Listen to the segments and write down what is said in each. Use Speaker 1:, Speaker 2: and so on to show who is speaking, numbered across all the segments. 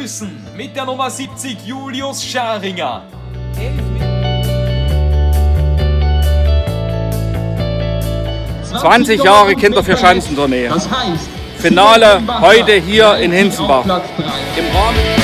Speaker 1: begrüßen mit der Nummer 70 Julius Scharinger.
Speaker 2: 20 Jahre Kindervierschanzentournee.
Speaker 3: Das heißt,
Speaker 2: Finale heute hier in Hinzenbach. Im Rahmen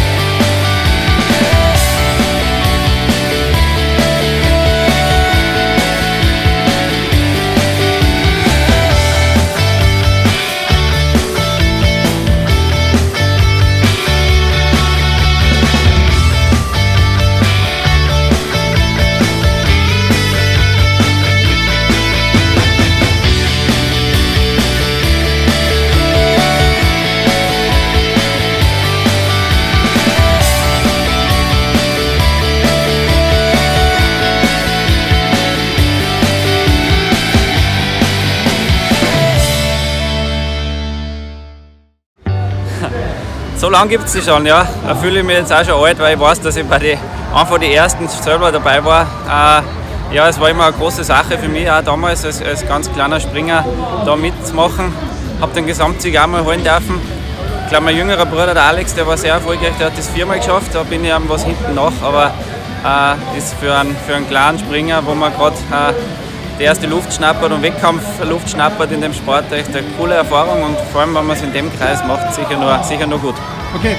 Speaker 2: so lange gibt es sie schon, ja. Da fühle ich mich jetzt auch schon alt, weil ich weiß, dass ich bei einfach die ersten selber dabei war. Ja, es war immer eine große Sache für mich, auch damals als ganz kleiner Springer da mitzumachen. Habe den Gesamtsieg auch mal holen dürfen. Ich glaube, mein jüngerer Bruder, der Alex, der war sehr erfolgreich, der hat das 4-mal geschafft, da bin ich ihm was hinten nach. Aber das für einen kleinen Springer, wo man gerade die erste Luft schnappert und Wettkampfluft schnappert in dem Sport, echt eine coole Erfahrung und vor allem, wenn man es in dem Kreis macht, sicher nur gut.
Speaker 3: okay.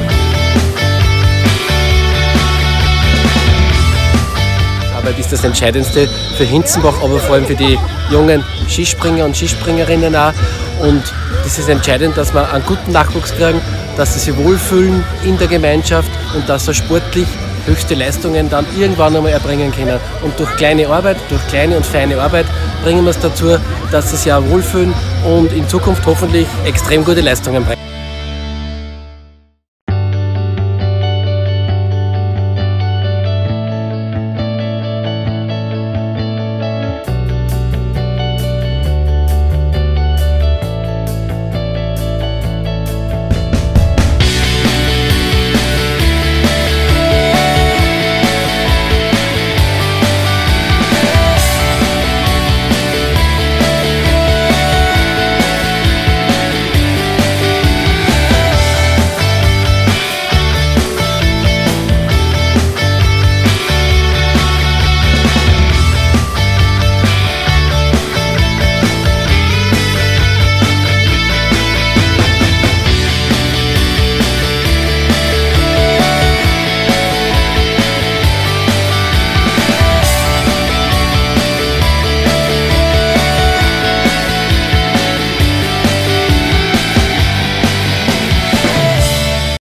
Speaker 4: Arbeit ist das Entscheidendste für Hinzenbach, aber vor allem für die jungen Skispringer und Skispringerinnen auch. Und das ist entscheidend, dass wir einen guten Nachwuchs kriegen, dass sie sich wohlfühlen in der Gemeinschaft und dass sie sportlich höchste Leistungen dann irgendwann einmal erbringen können. Und durch kleine Arbeit, durch kleine und feine Arbeit bringen wir es dazu, dass sie sich auch wohlfühlen und in Zukunft hoffentlich extrem gute Leistungen bringen.